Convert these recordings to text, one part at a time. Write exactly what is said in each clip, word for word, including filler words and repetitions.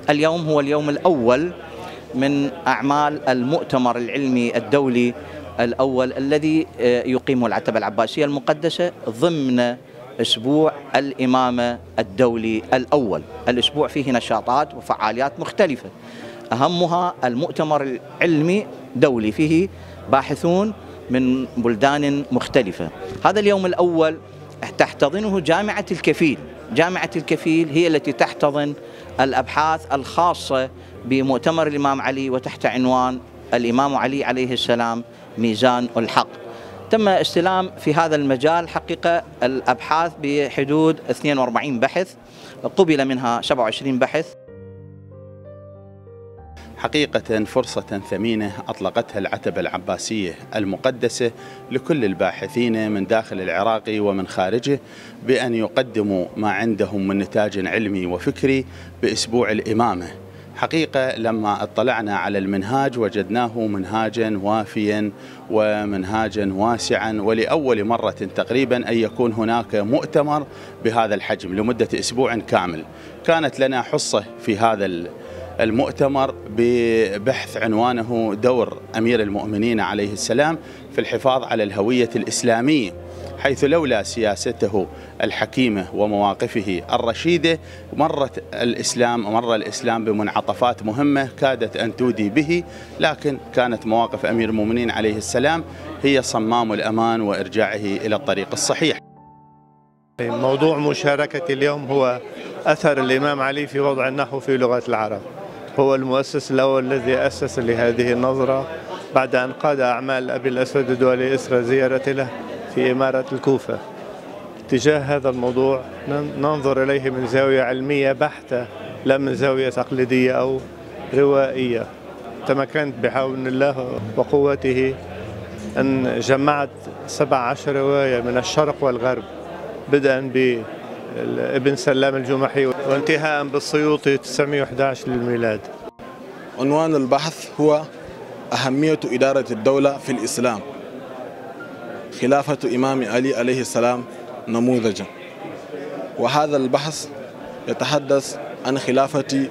اليوم هو اليوم الأول من أعمال المؤتمر العلمي الدولي الأول الذي يقيمه العتبة العباسية المقدسة ضمن أسبوع الإمامة الدولي الأول. الأسبوع فيه نشاطات وفعاليات مختلفة، أهمها المؤتمر العلمي دولي فيه باحثون من بلدان مختلفة. هذا اليوم الأول تحتضنه جامعة الكفيل. جامعة الكفيل هي التي تحتضن الأبحاث الخاصة بمؤتمر الإمام علي وتحت عنوان الإمام علي عليه السلام ميزان الحق. تم استلام في هذا المجال حقيقة الأبحاث بحدود اثنين وأربعين بحث، قبل منها سبعة وعشرين بحث. حقيقة فرصة ثمينة أطلقتها العتبة العباسية المقدسة لكل الباحثين من داخل العراق ومن خارجه بأن يقدموا ما عندهم من نتاج علمي وفكري بأسبوع الإمامة. حقيقة لما اطلعنا على المنهاج وجدناه منهاجا وافيا ومنهاجا واسعا، ولأول مرة تقريبا أن يكون هناك مؤتمر بهذا الحجم لمدة أسبوع كامل. كانت لنا حصة في هذا المؤتمر ببحث عنوانه دور أمير المؤمنين عليه السلام في الحفاظ على الهوية الإسلامية، حيث لولا سياسته الحكيمة ومواقفه الرشيدة مرت الإسلام مر الإسلام بمنعطفات مهمة كادت أن تودي به، لكن كانت مواقف أمير المؤمنين عليه السلام هي صمام الأمان وإرجاعه إلى الطريق الصحيح. موضوع مشاركتي اليوم هو أثر الإمام علي في وضع النحو في لغة العرب. هو المؤسس الأول الذي أسس لهذه النظرة بعد أن قاد أعمال أبي الأسود الدولي إثر زيارة له في إمارة الكوفة. اتجاه هذا الموضوع ننظر إليه من زاوية علمية بحتة، لا من زاوية تقليدية أو روائية. تمكنت بحول الله وقوته أن جمعت سبع عشر رواية من الشرق والغرب، بدءا بابن سلام الجمحي وانتهاء بالسيوطي تسعمئة وأحد عشر للميلاد. عنوان البحث هو أهمية إدارة الدولة في الإسلام، خلافة إمام علي عليه السلام نموذجا. وهذا البحث يتحدث عن خلافة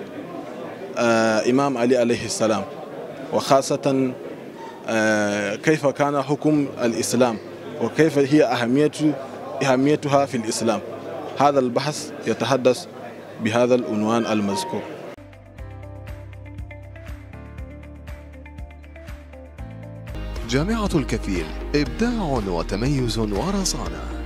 آه إمام علي عليه السلام، وخاصة آه كيف كان حكم الإسلام وكيف هي أهمية أهميتها في الإسلام. هذا البحث يتحدث بهذا العنوان المذكور. جامعة الكفيل، إبداع وتميز ورصانة.